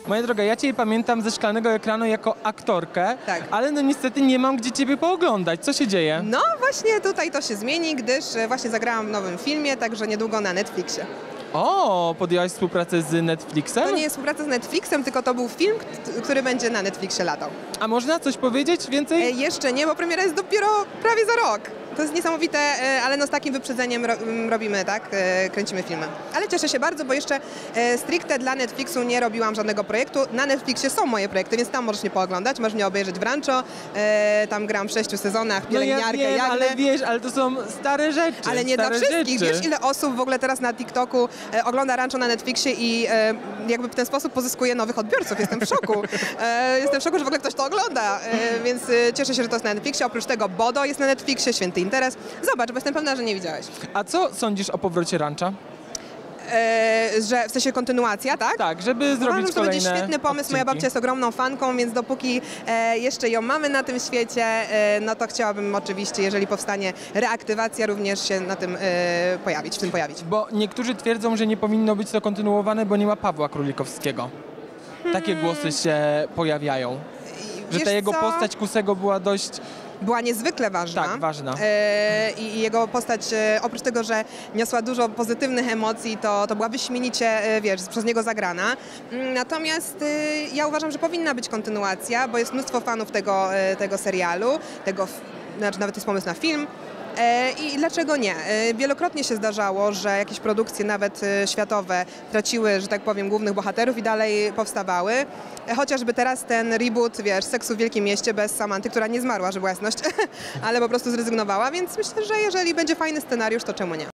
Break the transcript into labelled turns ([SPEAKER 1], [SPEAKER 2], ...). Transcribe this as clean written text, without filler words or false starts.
[SPEAKER 1] Moja droga, ja Cię pamiętam ze szklanego ekranu jako aktorkę,
[SPEAKER 2] Tak.
[SPEAKER 1] ale no niestety nie mam gdzie Ciebie pooglądać. Co się dzieje?
[SPEAKER 2] No właśnie tutaj to się zmieni, gdyż właśnie zagrałam w nowym filmie, także niedługo na Netflixie.
[SPEAKER 1] O, podjęłaś współpracę z Netflixem?
[SPEAKER 2] To nie jest współpraca z Netflixem, tylko to był film, który będzie na Netflixie latał.
[SPEAKER 1] A można coś powiedzieć więcej?
[SPEAKER 2] Jeszcze nie, bo premiera jest dopiero prawie za rok. To jest niesamowite, ale no z takim wyprzedzeniem robimy, tak? Kręcimy filmy. Ale cieszę się bardzo, bo jeszcze stricte dla Netflixu nie robiłam żadnego projektu. Na Netflixie są moje projekty, więc tam możesz mnie pooglądać, możesz mnie obejrzeć w Rancho. Tam gram w 6 sezonach, pielęgniarkę,
[SPEAKER 1] No ja wiem,
[SPEAKER 2] Jagnę.
[SPEAKER 1] ale wiesz, ale to są stare rzeczy.
[SPEAKER 2] Ale nie
[SPEAKER 1] stare
[SPEAKER 2] dla wszystkich.
[SPEAKER 1] Rzeczy.
[SPEAKER 2] Wiesz, ile osób w ogóle teraz na TikToku ogląda Rancho na Netflixie i jakby w ten sposób pozyskuje nowych odbiorców. Jestem w szoku. Jestem w szoku, że w ogóle ktoś to ogląda. Więc cieszę się, że to jest na Netflixie. Oprócz tego Bodo jest na Netflixie, Święty Interes. Zobacz, bo jestem pewna, że nie widziałeś.
[SPEAKER 1] A co sądzisz o powrocie Rancha?
[SPEAKER 2] Że w sensie kontynuacja, tak?
[SPEAKER 1] Tak, żeby zrobić
[SPEAKER 2] Uważam, że to będzie
[SPEAKER 1] kolejne
[SPEAKER 2] świetny pomysł. Moja
[SPEAKER 1] odcinki.
[SPEAKER 2] babcia jest ogromną fanką, więc dopóki jeszcze ją mamy na tym świecie, no to chciałabym oczywiście, jeżeli powstanie reaktywacja, również się na tym pojawić, w tym pojawić.
[SPEAKER 1] Bo niektórzy twierdzą, że nie powinno być to kontynuowane, bo nie ma Pawła Królikowskiego. Takie głosy się pojawiają. Że ta
[SPEAKER 2] Wiesz
[SPEAKER 1] jego
[SPEAKER 2] co?
[SPEAKER 1] postać Kusego była dość...
[SPEAKER 2] Była niezwykle ważna.
[SPEAKER 1] Tak, ważna.
[SPEAKER 2] I jego postać, oprócz tego, że niosła dużo pozytywnych emocji, to była wyśmienicie, wiesz, przez niego zagrana. Natomiast ja uważam, że powinna być kontynuacja, bo jest mnóstwo fanów tego serialu, znaczy nawet jest pomysł na film. I dlaczego nie? Wielokrotnie się zdarzało, że jakieś produkcje nawet światowe traciły, że tak powiem, głównych bohaterów i dalej powstawały. Chociażby teraz ten reboot, wiesz, Seksu w Wielkim Mieście bez Samanty, która nie zmarła, żeby była jasność, ale po prostu zrezygnowała, więc myślę, że jeżeli będzie fajny scenariusz, to czemu nie?